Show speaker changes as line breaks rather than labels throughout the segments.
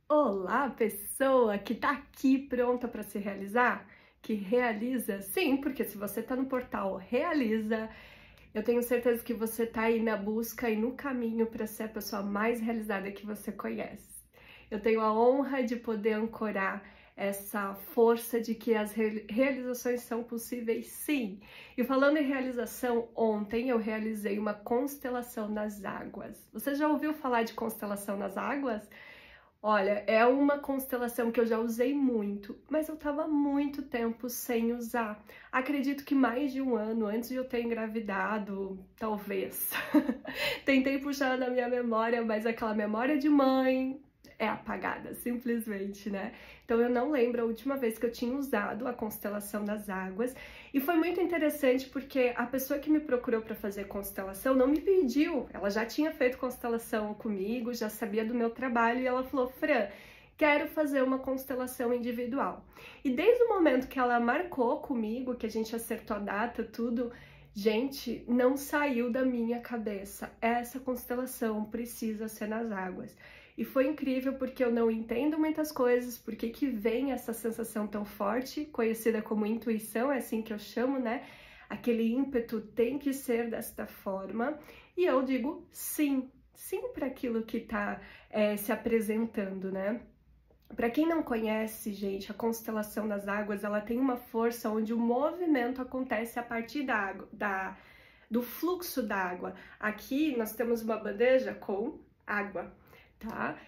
Olá, pessoa que tá aqui pronta para se realizar? Que realiza? Sim, porque se você tá no portal Realiza, eu tenho certeza que você tá aí na busca e no caminho para ser a pessoa mais realizada que você conhece. Eu tenho a honra de poder ancorar essa força de que as realizações são possíveis, sim. E falando em realização, ontem eu realizei uma constelação nas águas. Você já ouviu falar de constelação nas águas? Olha, é uma constelação que eu já usei muito, mas eu tava muito tempo sem usar. Acredito que mais de um ano antes de eu ter engravidado, talvez. Tentei puxar na minha memória, mas aquela memória de mãe é apagada, simplesmente, né? Então eu não lembro a última vez que eu tinha usado a constelação das águas. E foi muito interessante porque a pessoa que me procurou para fazer constelação não me pediu. Ela já tinha feito constelação comigo, já sabia do meu trabalho e ela falou: Fran, quero fazer uma constelação individual. E desde o momento que ela marcou comigo, que a gente acertou a data, tudo, gente, não saiu da minha cabeça. Essa constelação precisa ser nas águas. E foi incrível porque eu não entendo muitas coisas, porque que vem essa sensação tão forte, conhecida como intuição, é assim que eu chamo, né? Aquele ímpeto tem que ser desta forma. E eu digo sim, sim para aquilo que está se apresentando, né? Para quem não conhece, gente, a constelação das águas, ela tem uma força onde o movimento acontece a partir da água, do fluxo da água. Aqui nós temos uma bandeja com água, tá?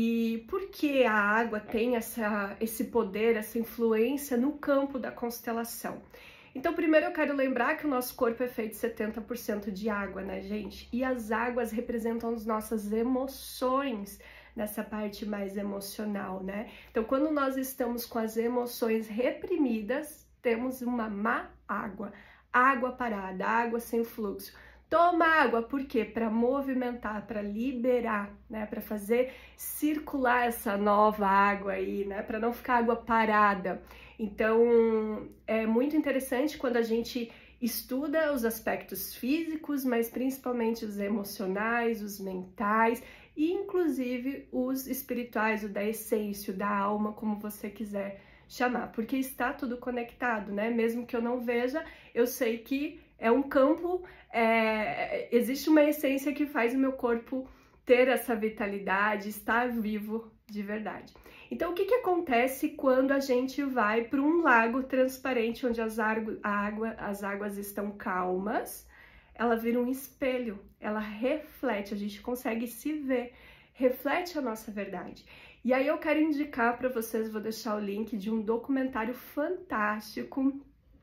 E por que a água tem esse poder, essa influência no campo da constelação? Então, primeiro eu quero lembrar que o nosso corpo é feito de 70% de água, né, gente? E as águas representam as nossas emoções, nessa parte mais emocional, né? Então, quando nós estamos com as emoções reprimidas, temos uma má água, água parada, água sem fluxo. Toma água, por quê? Para movimentar, para liberar, né? Para fazer circular essa nova água aí, né? Para não ficar água parada. Então, é muito interessante quando a gente estuda os aspectos físicos, mas principalmente os emocionais, os mentais e inclusive os espirituais, o da essência, o da alma, como você quiser chamar, porque está tudo conectado, né? Mesmo que eu não veja, eu sei que é um campo, existe uma essência que faz o meu corpo ter essa vitalidade, estar vivo de verdade. Então, o que acontece quando a gente vai para um lago transparente, onde as águas estão calmas? Ela vira um espelho, ela reflete, a gente consegue se ver, reflete a nossa verdade. E aí eu quero indicar para vocês, vou deixar o link de um documentário fantástico,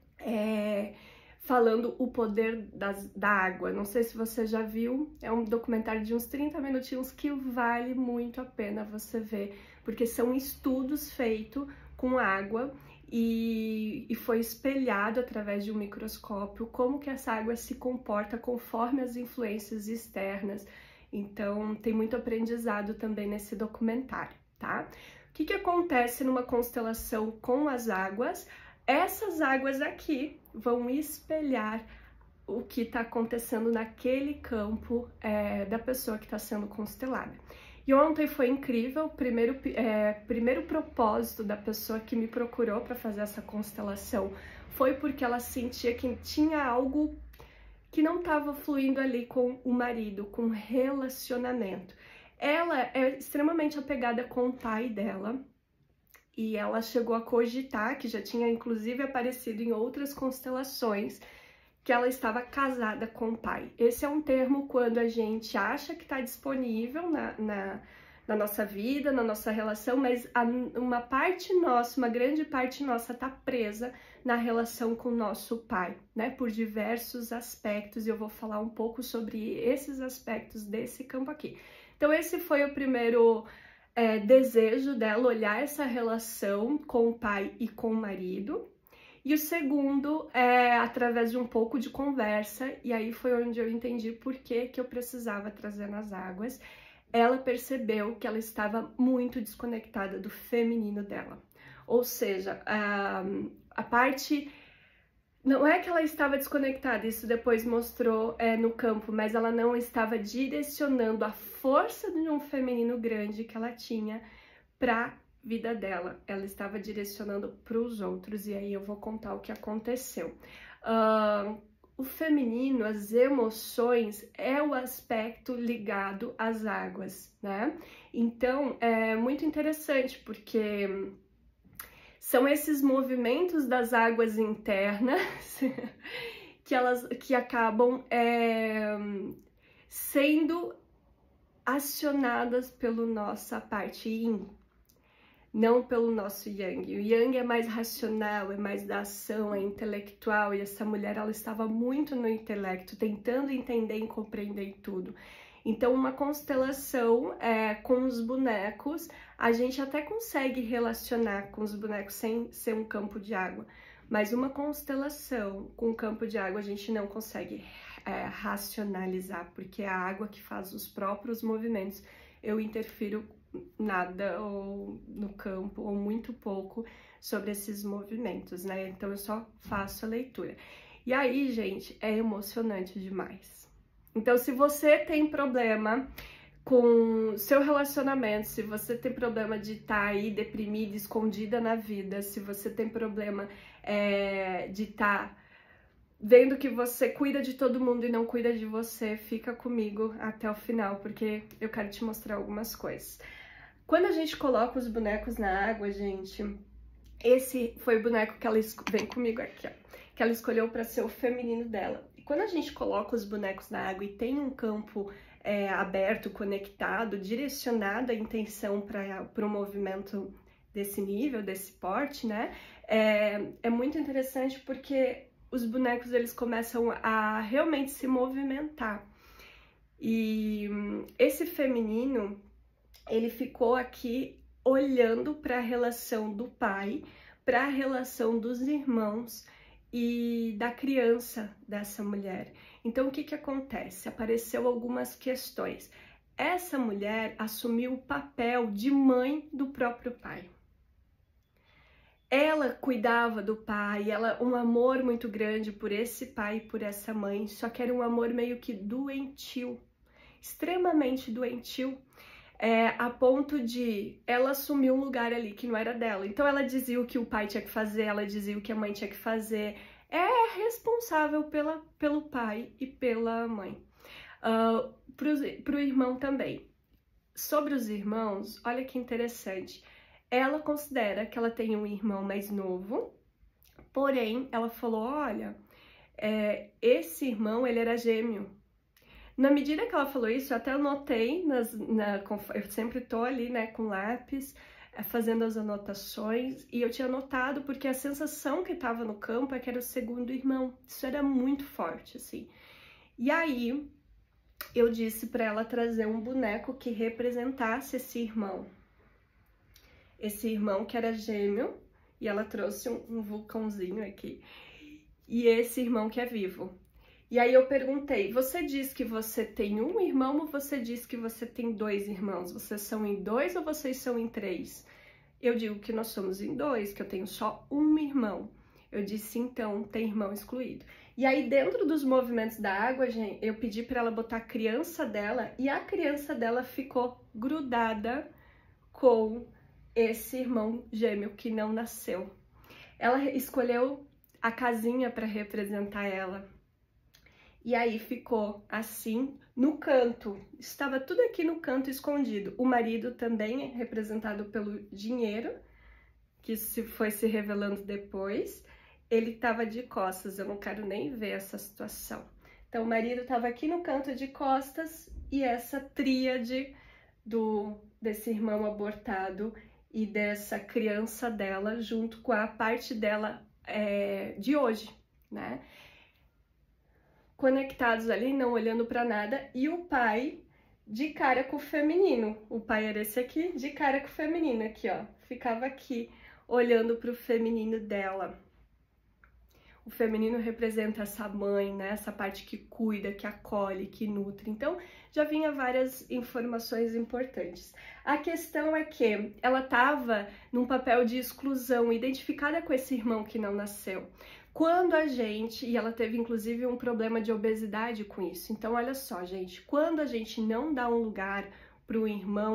falando o poder da água. Não sei se você já viu, é um documentário de uns 30 minutinhos que vale muito a pena você ver, porque são estudos feitos com água e foi espelhado através de um microscópio como que essa água se comporta conforme as influências externas. Então, tem muito aprendizado também nesse documentário, tá? O que acontece numa constelação com as águas? Essas águas aqui vão espelhar o que está acontecendo naquele campo da pessoa que está sendo constelada. E ontem foi incrível, o primeiro propósito da pessoa que me procurou para fazer essa constelação foi porque ela sentia que tinha algo que não estava fluindo ali com o marido, com o relacionamento. Ela é extremamente apegada com o pai dela, e ela chegou a cogitar, que já tinha inclusive aparecido em outras constelações, que ela estava casada com o pai. Esse é um termo quando a gente acha que está disponível na nossa vida, na nossa relação, mas uma parte nossa, uma grande parte nossa está presa na relação com o nosso pai, né? Por diversos aspectos, e eu vou falar um pouco sobre esses aspectos desse campo aqui. Então esse foi o primeiro desejo dela, olhar essa relação com o pai e com o marido. E o segundo é através de um pouco de conversa, e aí foi onde eu entendi por que eu precisava trazer nas águas. Ela percebeu que ela estava muito desconectada do feminino dela. Ou seja, a parte... Não é que ela estava desconectada, isso depois mostrou no campo, mas ela não estava direcionando a força de um feminino grande que ela tinha para vida dela, ela estava direcionando para os outros, e aí eu vou contar o que aconteceu. O feminino, as emoções, é o aspecto ligado às águas, né? Então, é muito interessante, porque são esses movimentos das águas internas que acabam sendo acionadas pela nossa parte yin, não pelo nosso yang. O yang é mais racional, é mais da ação, é intelectual, e essa mulher, ela estava muito no intelecto, tentando entender e compreender tudo. Então, uma constelação com os bonecos, a gente até consegue relacionar com os bonecos sem ser um campo de água, mas uma constelação com um campo de água a gente não consegue racionalizar, porque é a água que faz os próprios movimentos. Eu interfiro nada ou no campo, ou muito pouco sobre esses movimentos, né? Então eu só faço a leitura. E aí, gente, é emocionante demais. Então, se você tem problema com seu relacionamento, se você tem problema de estar aí deprimida, escondida na vida, se você tem problema de estar vendo que você cuida de todo mundo e não cuida de você, fica comigo até o final, porque eu quero te mostrar algumas coisas. Quando a gente coloca os bonecos na água, gente, esse foi o boneco que ela vem comigo aqui, ó, que ela escolheu para ser o feminino dela. E quando a gente coloca os bonecos na água e tem um campo aberto, conectado, direcionado a intenção para o movimento desse nível, desse porte, né? É muito interessante porque os bonecos, eles começam a realmente se movimentar. E esse feminino, ele ficou aqui olhando para a relação do pai, para a relação dos irmãos e da criança dessa mulher. Então, o que acontece? Apareceu algumas questões. Essa mulher assumiu o papel de mãe do próprio pai. Ela cuidava do pai, um amor muito grande por esse pai e por essa mãe, só que era um amor meio que doentio, extremamente doentio, a ponto de ela assumir um lugar ali que não era dela. Então ela dizia o que o pai tinha que fazer, ela dizia o que a mãe tinha que fazer, é responsável pelo pai e pela mãe. Pro irmão também. Sobre os irmãos, olha que interessante. Ela considera que ela tem um irmão mais novo, porém, ela falou, olha, esse irmão, ele era gêmeo. Na medida que ela falou isso, eu até anotei, eu sempre tô ali, né, com lápis, fazendo as anotações, e eu tinha anotado porque a sensação que estava no campo é que era o segundo irmão. Isso era muito forte, assim. E aí, eu disse para ela trazer um boneco que representasse esse irmão. Esse irmão que era gêmeo, e ela trouxe um vulcãozinho aqui, e esse irmão que é vivo. E aí eu perguntei, você diz que você tem um irmão ou você diz que você tem dois irmãos? Vocês são em dois ou vocês são em três? Eu digo que nós somos em dois, que eu tenho só um irmão. Eu disse, então, tem irmão excluído. E aí dentro dos movimentos da água, gente, eu pedi para ela botar a criança dela, e a criança dela ficou grudada com esse irmão gêmeo que não nasceu. Ela escolheu a casinha para representar ela. E aí ficou assim, no canto. Estava tudo aqui no canto escondido. O marido também, representado pelo dinheiro, que foi se revelando depois. Ele estava de costas, eu não quero nem ver essa situação. Então, o marido estava aqui no canto de costas e essa tríade desse irmão abortado e dessa criança dela, junto com a parte dela de hoje, né? Conectados ali, não olhando para nada, e o pai de cara com o feminino. O pai era esse aqui, de cara com o feminino, aqui, ó. Ficava aqui, olhando para o feminino dela. O feminino representa essa mãe, né? Essa parte que cuida, que acolhe, que nutre. Então, já vinha várias informações importantes. A questão é que ela estava num papel de exclusão, identificada com esse irmão que não nasceu. Quando a gente, e ela teve inclusive um problema de obesidade com isso. Então, olha só, gente, quando a gente não dá um lugar para o irmão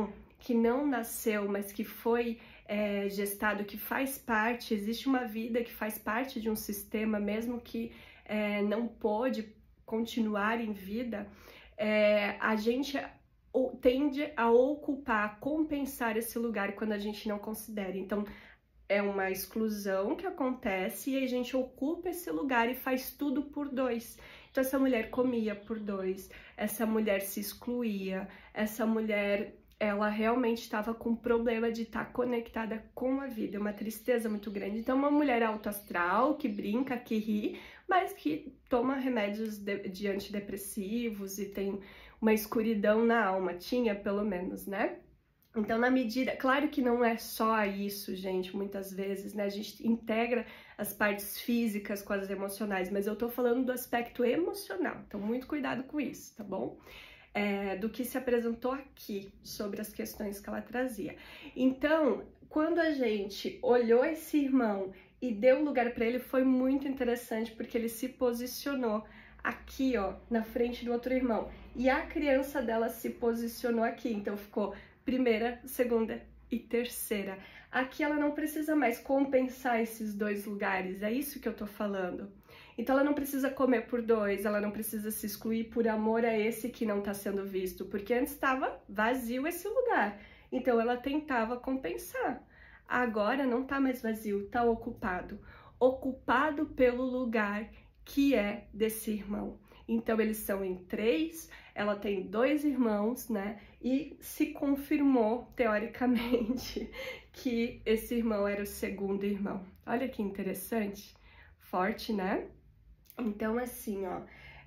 que não nasceu, mas que foi gestado, que faz parte, existe uma vida que faz parte de um sistema, mesmo que não pôde continuar em vida, a gente tende a ocupar, a compensar esse lugar quando a gente não considera. Então, é uma exclusão que acontece e a gente ocupa esse lugar e faz tudo por dois. Então, essa mulher comia por dois, essa mulher se excluía, essa mulher, ela realmente estava com problema de estar conectada com a vida, uma tristeza muito grande. Então, uma mulher autoastral, que brinca, que ri, mas que toma remédios de antidepressivos e tem uma escuridão na alma, tinha pelo menos, né? Então, na medida, claro que não é só isso, gente, muitas vezes, né? A gente integra as partes físicas com as emocionais, mas eu tô falando do aspecto emocional, então muito cuidado com isso, tá bom? Do que se apresentou aqui, sobre as questões que ela trazia. Então, quando a gente olhou esse irmão e deu lugar para ele, foi muito interessante, porque ele se posicionou aqui, ó, na frente do outro irmão, e a criança dela se posicionou aqui, então ficou primeira, segunda e terceira. Aqui ela não precisa mais compensar esses dois lugares, é isso que eu tô falando. Então ela não precisa comer por dois, ela não precisa se excluir por amor a esse que não tá sendo visto, porque antes estava vazio esse lugar. Então ela tentava compensar. Agora não tá mais vazio, tá ocupado. Ocupado pelo lugar que é desse irmão. Então eles são em 3, ela tem 2 irmãos, né? E se confirmou, teoricamente, que esse irmão era o segundo irmão. Olha que interessante, forte, né? Então, assim, ó,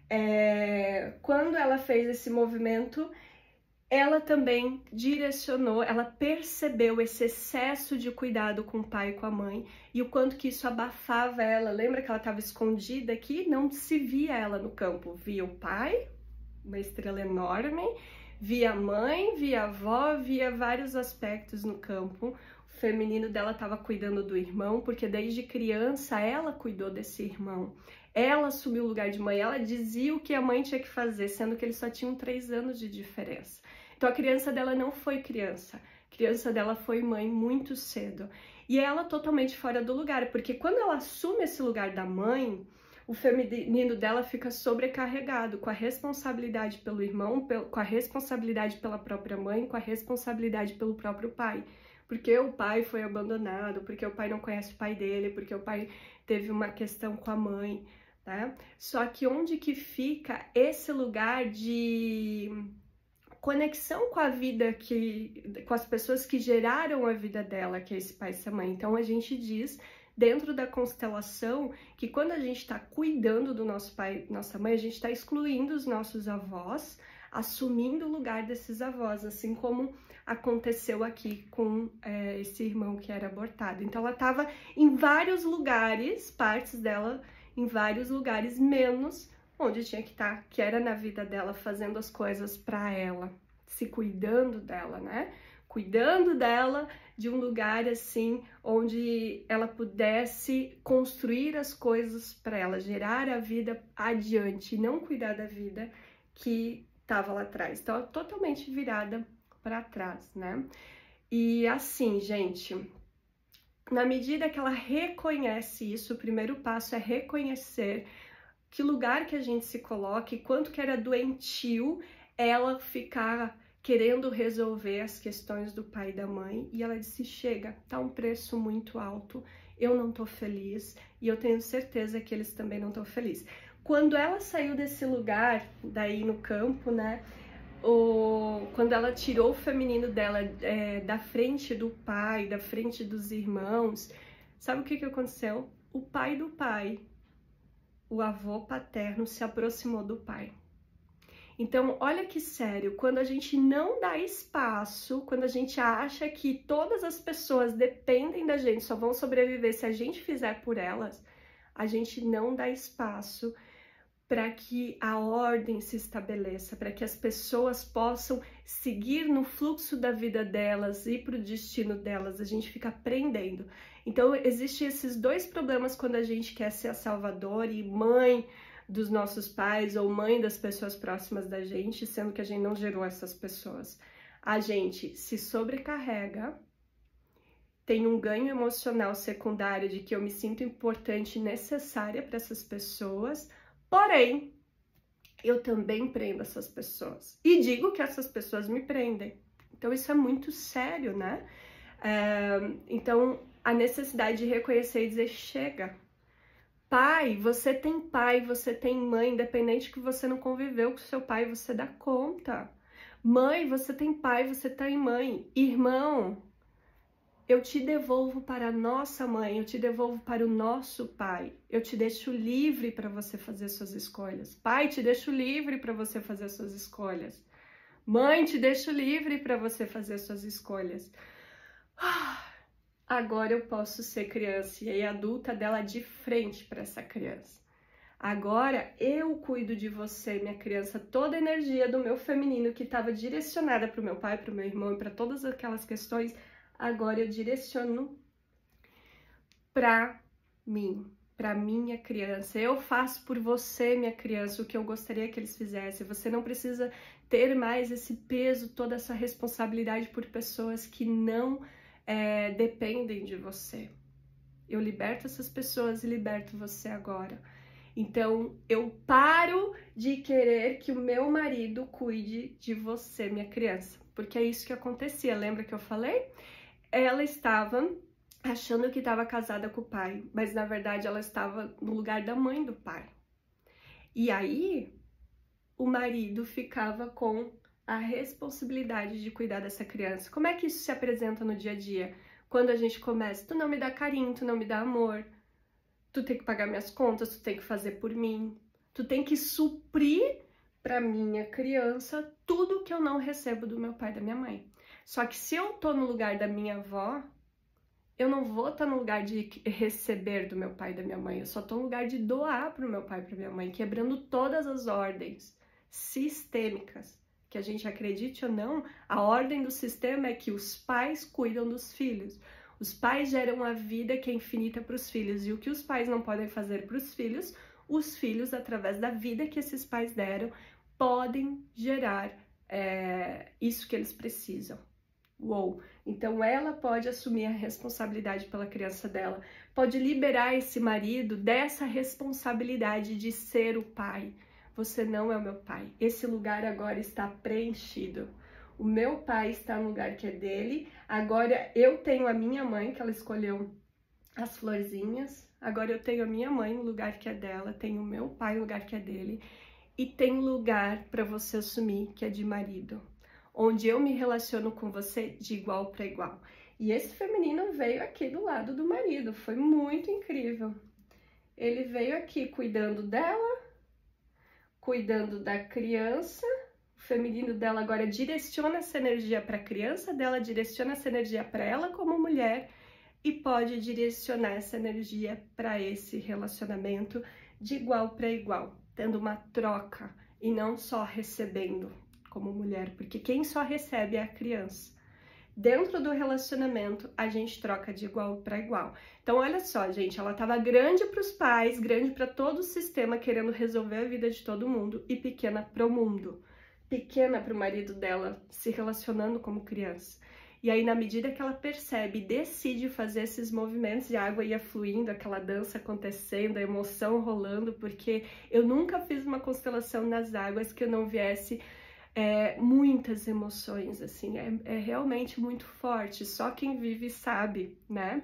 quando ela fez esse movimento, ela também direcionou, ela percebeu esse excesso de cuidado com o pai e com a mãe e o quanto que isso abafava ela. Lembra que ela estava escondida aqui? Não se via ela no campo. Via o pai, uma estrela enorme, via a mãe, via a avó, via vários aspectos no campo. O feminino dela estava cuidando do irmão, porque desde criança ela cuidou desse irmão. Ela assumiu o lugar de mãe, ela dizia o que a mãe tinha que fazer, sendo que eles só tinham 3 anos de diferença. Então a criança dela não foi criança, a criança dela foi mãe muito cedo. E ela totalmente fora do lugar, porque quando ela assume esse lugar da mãe, o feminino dela fica sobrecarregado com a responsabilidade pelo irmão, com a responsabilidade pela própria mãe, com a responsabilidade pelo próprio pai. Porque o pai foi abandonado, porque o pai não conhece o pai dele, porque o pai teve uma questão com a mãe, tá? Só que onde que fica esse lugar de conexão com a vida, com as pessoas que geraram a vida dela, que é esse pai e essa mãe? Então a gente diz, dentro da constelação, que quando a gente está cuidando do nosso pai, nossa mãe, a gente está excluindo os nossos avós, assumindo o lugar desses avós, assim como aconteceu aqui com esse irmão que era abortado. Então ela estava em vários lugares, partes dela em vários lugares, menos onde tinha que estar, que era na vida dela, fazendo as coisas para ela, se cuidando dela, né? Cuidando dela de um lugar assim, onde ela pudesse construir as coisas para ela, gerar a vida adiante, e não cuidar da vida que estava lá atrás. Então, totalmente virada para trás, né? E assim, gente, na medida que ela reconhece isso, o primeiro passo é reconhecer que lugar que a gente se coloca e quanto que era doentio ela ficar querendo resolver as questões do pai e da mãe, e ela disse, chega, tá um preço muito alto, eu não tô feliz, e eu tenho certeza que eles também não estão felizes. Quando ela saiu desse lugar, daí no campo, né, quando ela tirou o feminino dela da frente do pai, da frente dos irmãos, sabe o que aconteceu? O pai do pai, o avô paterno, se aproximou do pai. Então, olha que sério, quando a gente não dá espaço, quando a gente acha que todas as pessoas dependem da gente, só vão sobreviver se a gente fizer por elas, a gente não dá espaço para que a ordem se estabeleça, para que as pessoas possam seguir no fluxo da vida delas, ir para o destino delas, a gente fica aprendendo. Então, existem esses 2 problemas quando a gente quer ser a salvadora e mãe dos nossos pais ou mãe das pessoas próximas da gente, sendo que a gente não gerou essas pessoas. a gente se sobrecarrega, tem um ganho emocional secundário de que eu me sinto importante e necessária para essas pessoas, porém, eu também prendo essas pessoas. E digo que essas pessoas me prendem. Então, isso é muito sério, né? Então, a necessidade de reconhecer e dizer, chega. Pai, você tem mãe, independente que você não conviveu com seu pai, você dá conta. Mãe, você tem pai, você tem mãe. Irmão, eu te devolvo para a nossa mãe, eu te devolvo para o nosso pai. Eu te deixo livre para você fazer suas escolhas. Pai, te deixo livre para você fazer suas escolhas. Mãe, te deixo livre para você fazer suas escolhas. Agora eu posso ser criança e adulta dela de frente para essa criança. Agora eu cuido de você, minha criança, toda a energia do meu feminino que estava direcionada para o meu pai, para o meu irmão e para todas aquelas questões, agora eu direciono para mim, para minha criança. Eu faço por você, minha criança, o que eu gostaria que eles fizessem. Você não precisa ter mais esse peso, toda essa responsabilidade por pessoas que não dependem de você. Eu liberto essas pessoas e liberto você agora. Então, eu paro de querer que o meu marido cuide de você, minha criança. Porque é isso que acontecia, lembra que eu falei? Ela estava achando que estava casada com o pai, mas na verdade ela estava no lugar da mãe do pai. E aí, o marido ficava com a responsabilidade de cuidar dessa criança. Como é que isso se apresenta no dia a dia? Quando a gente começa, tu não me dá carinho, tu não me dá amor, tu tem que pagar minhas contas, tu tem que fazer por mim, tu tem que suprir para minha criança tudo que eu não recebo do meu pai e da minha mãe. Só que se eu tô no lugar da minha avó, eu não vou estar no lugar de receber do meu pai e da minha mãe, eu só tô no lugar de doar pro meu pai e pra minha mãe, quebrando todas as ordens sistêmicas. Que a gente acredite ou não, a ordem do sistema é que os pais cuidam dos filhos. Os pais geram a vida que é infinita para os filhos. E o que os pais não podem fazer para os filhos, através da vida que esses pais deram, podem gerar isso que eles precisam. Uou! Então ela pode assumir a responsabilidade pela criança dela, pode liberar esse marido dessa responsabilidade de ser o pai. Você não é o meu pai. Esse lugar agora está preenchido. O meu pai está no lugar que é dele. Agora eu tenho a minha mãe, que ela escolheu as florzinhas. Agora eu tenho a minha mãe no lugar que é dela. Tenho o meu pai no lugar que é dele. E tem lugar para você assumir, que é de marido. Onde eu me relaciono com você de igual para igual. E esse feminino veio aqui do lado do marido. Foi muito incrível. Ele veio aqui cuidando dela, cuidando da criança. O feminino dela agora direciona essa energia para a criança dela, direciona essa energia para ela como mulher e pode direcionar essa energia para esse relacionamento de igual para igual, tendo uma troca e não só recebendo como mulher, porque quem só recebe é a criança. Dentro do relacionamento, a gente troca de igual para igual. Então, olha só, gente, ela estava grande para os pais, grande para todo o sistema, querendo resolver a vida de todo mundo, e pequena para o mundo. Pequena para o marido dela, se relacionando como criança. E aí, na medida que ela percebe e decide fazer esses movimentos, e a água ia fluindo, aquela dança acontecendo, a emoção rolando, porque eu nunca fiz uma constelação nas águas que eu não viesse muitas emoções, assim, é realmente muito forte, só quem vive sabe, né?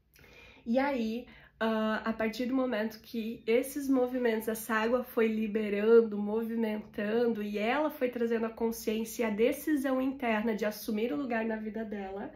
E aí, a partir do momento que esses movimentos, essa água foi liberando, movimentando, e ela foi trazendo a consciência e a decisão interna de assumir o lugar na vida dela,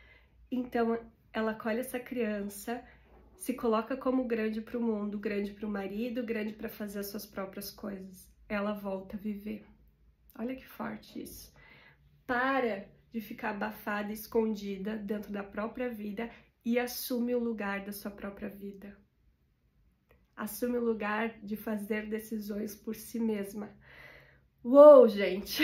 então ela acolhe essa criança, se coloca como grande para o mundo, grande para o marido, grande para fazer as suas próprias coisas. Ela volta a viver. Olha que forte isso. Para de ficar abafada, escondida dentro da própria vida e assume o lugar da sua própria vida. Assume o lugar de fazer decisões por si mesma. Uou, gente!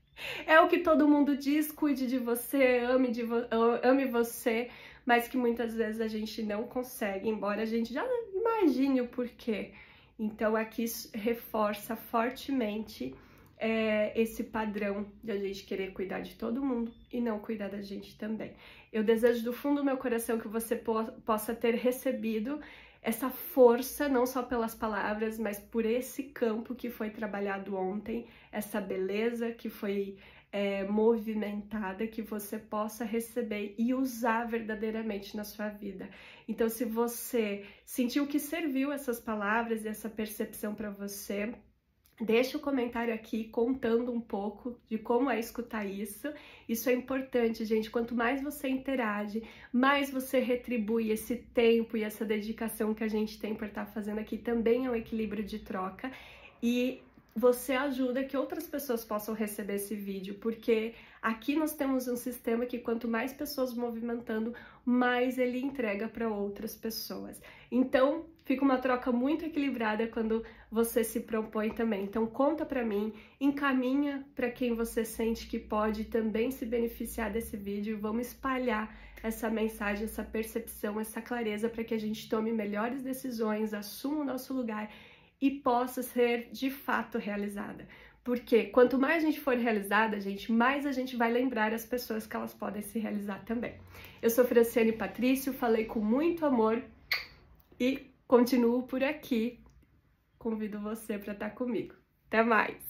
É o que todo mundo diz, cuide de você, ame você, mas que muitas vezes a gente não consegue, embora a gente já imagine o porquê. Então aqui reforça fortemente esse padrão de a gente querer cuidar de todo mundo e não cuidar da gente também. Eu desejo do fundo do meu coração que você possa ter recebido essa força, não só pelas palavras, mas por esse campo que foi trabalhado ontem, essa beleza que foi movimentada, que você possa receber e usar verdadeiramente na sua vida. Então, se você sentiu que serviu essas palavras e essa percepção para você, deixa o comentário aqui contando um pouco de como é escutar isso. Isso é importante, gente. Quanto mais você interage, mais você retribui esse tempo e essa dedicação que a gente tem por estar fazendo aqui. Também é um equilíbrio de troca. E você ajuda que outras pessoas possam receber esse vídeo, porque aqui nós temos um sistema que quanto mais pessoas movimentando, mais ele entrega para outras pessoas. Então, fica uma troca muito equilibrada quando você se propõe também. Então, conta para mim, encaminha para quem você sente que pode também se beneficiar desse vídeo. Vamos espalhar essa mensagem, essa percepção, essa clareza para que a gente tome melhores decisões, assuma o nosso lugar e possa ser de fato realizada. Porque quanto mais a gente for realizada, gente, mais a gente vai lembrar as pessoas que elas podem se realizar também. Eu sou Franciane Patrício, falei com muito amor e continuo por aqui. Convido você para estar comigo. Até mais!